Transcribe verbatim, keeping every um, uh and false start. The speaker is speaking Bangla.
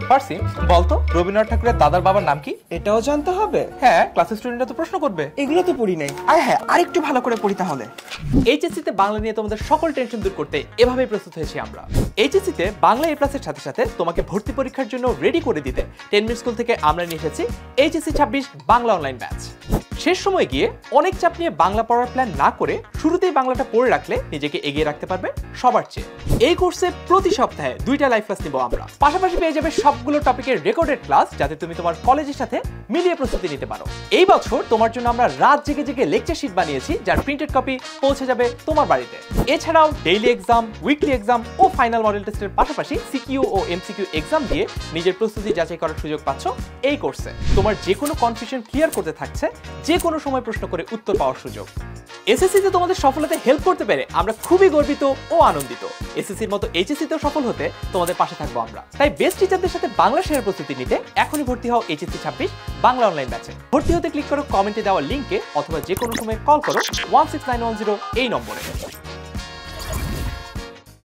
ফারসিন বলতো রবীন্দ্রনাথ ঠাকুরের দাদার বাবার নাম কি? এটাও জানতে হবে? হ্যাঁ, ক্লাসের স্টুডেন্টরা তো প্রশ্ন করবে। এগুলো তো পড়ি নাই। আয় হ্যাঁ, আরেকটু ভালো করে পড়ি তাহলে। এইচএসসি তে বাংলা নিয়ে তোমাদের সকল টেনশন দূর করতে এভাবেই প্রস্তুত হয়েছি আমরা। এইচএসসি তে বাংলা এ প্লাসের সাথে সাথে তোমাকে ভর্তি পরীক্ষার জন্য রেডি করে দিতে টেন মিনিট স্কুল থেকে আমরা নিয়ে এসেছি এইচএসসি ছাব্বিশ বাংলা অনলাইন ব্যাচ। শেষ সময় গিয়ে অনেক চাপ নিয়ে বাংলা পড়ার প্ল্যান না করে শুরুতেই বাংলাটা পড়ে রাখলে নিজেকে এগিয়ে রাখতে পারবে সবার চেয়ে। এই কোর্সে প্রতি সপ্তাহে দুইটা লাইভ ক্লাস নিব আমরা, পাশাপাশি পেয়ে যাবে সবগুলো টপিকের রেকর্ডেড ক্লাস, যাতে তুমি তোমার কলেজের সাথে মিলিয়ে প্রস্তুতি নিতে পারো। এই বছর তোমার জন্য আমরা রাত জেগে জেগে লেকচার শিট বানিয়েছি, যার প্রিন্টেড কপি পৌঁছে যাবে তোমার বাড়িতে। এছাড়াও ডেইলি এক্সাম, উইকলি এক্সাম ও ফাইনাল মডেল টেস্টের পাশাপাশি সিকিউ ও এমসিকিউ এক্সাম দিয়ে নিজের প্রস্তুতি যাচাই করার সুযোগ পাচ্ছ এই কোর্সে। তোমার যে কোনো কনফিউশন ক্লিয়ার করতে থাকছে যে কোনো সময় প্রশ্ন করে উত্তর পাওয়ার সুযোগ। এসএসসি তে তোমাদের সফলতাতে হেল্প করতে পেরে আমরা খুবই গর্বিত ও আনন্দিত। এসএসসির মতো এইচএসসি তেও সফল হতে তোমাদের পাশে থাকবো আমরা। তাই বেস্ট টিচারদের সাথে বাংলা শেখার প্রস্তুতি নিতে এখনই ভর্তি হও এইচএসসি ছাব্বিশ বাংলা অনলাইন ব্যাচে। ভর্তি হতে ক্লিক করো কমেন্টে দেওয়া লিঙ্কে, অথবা যে কোনো সময় কল করো one six nine one zero এই নম্বরে।